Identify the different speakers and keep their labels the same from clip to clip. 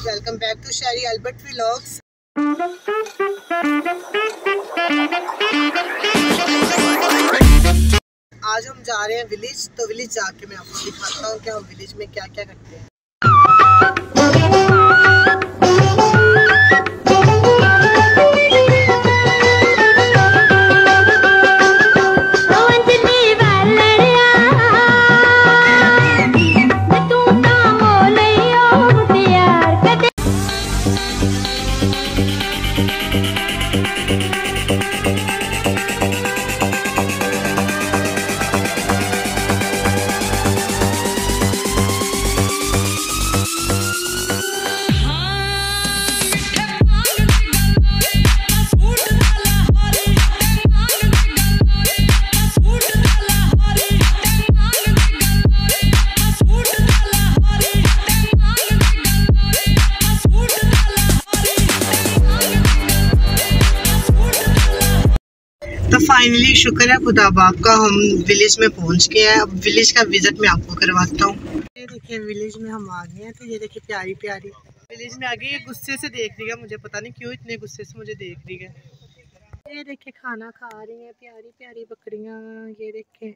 Speaker 1: Welcome back to Sherry Albert vlogs. आज हम जा रहे हैं विलेज, तो विलेज जाके मैं आपको दिखाता हूँ कि हम विलेज में क्या क्या करते हैं। तो फाइनली शुक्र है खुदा बाप का, हम विलेज में पहुंच गए हैं। अब विलेज का विजिट मैं आपको करवाता हूँ। ये देखिए विलेज में हम आ गए हैं। तो ये देखिए प्यारी प्यारी विलेज में आ गई। ये गुस्से से देख रही है, मुझे पता नहीं क्यों इतने गुस्से से मुझे देख रही है। ये देखिए खाना खा रही है प्यारी प्यारी बकरियां। ये देखिए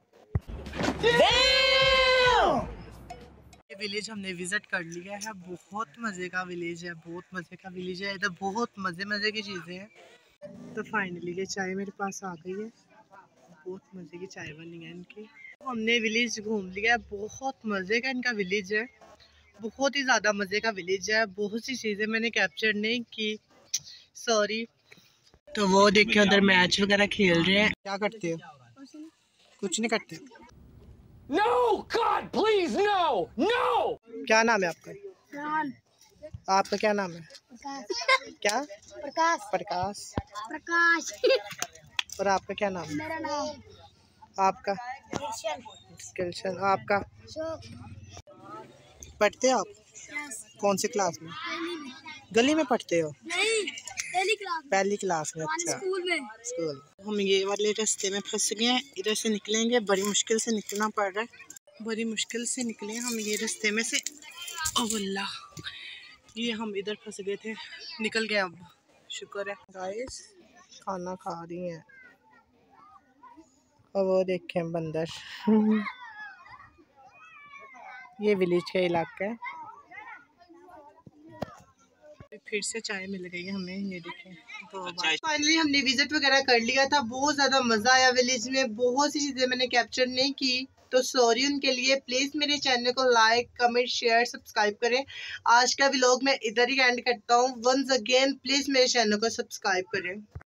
Speaker 1: ये विलेज हमने विजिट कर लिया है। बहुत मजे का विलेज है, बहुत मजे का विलेज है। इधर बहुत मजे की चीजें हैं। तो फाइनली ये चाय मेरे पास आ गई है। बहुत मज़े की चाय बनी है इनकी। हमने विलेज घूम लिया, बहुत मज़े का इनका विलेज है। बहुत ही ज़्यादा मज़े का विलेज है। बहुत सी चीज़ें मैंने कैप्चर नहीं की, सॉरी। तो वो देखिए उधर मैच वगैरह खेल रहे हैं। क्या करते हो? कुछ नहीं करते। No, God, please, no, no! क्या नाम है आपका? आपका क्या नाम है? क्या? प्रकाश। प्रकाश। प्रकाश। और आपका क्या नाम है? मेरा नाम। आपका? गुलशन। आपका? पढ़ते हो आप? कौन सी क्लास में? गली में पढ़ते हो? नहीं, पहली क्लास में। अच्छा, स्कूल। हम ये वाले रास्ते में फंस गए हैं। इधर से निकलेंगे, बड़ी मुश्किल से निकलना पड़ रहा है। बड़ी मुश्किल से निकले हम ये रास्ते में से। ओह अल्लाह, ये हम इधर फंस गए थे, निकल गए अब, शुक्र है। गाइस खाना खा रही हैं और वो देखें बंदर। ये विलेज का इलाका है। फिर से चाय मिल गई है हमें, ये देखें। तो फाइनली हमने विजिट वगैरह कर लिया था। बहुत ज़्यादा मज़ा आया विलेज में। बहुत सी चीज़ें मैंने कैप्चर नहीं की, तो सॉरी उनके लिए। प्लीज़ मेरे चैनल को लाइक कमेंट शेयर सब्सक्राइब करें। आज का व्लॉग मैं इधर ही एंड करता हूँ। वंस अगेन प्लीज़ मेरे चैनल को सब्सक्राइब करें।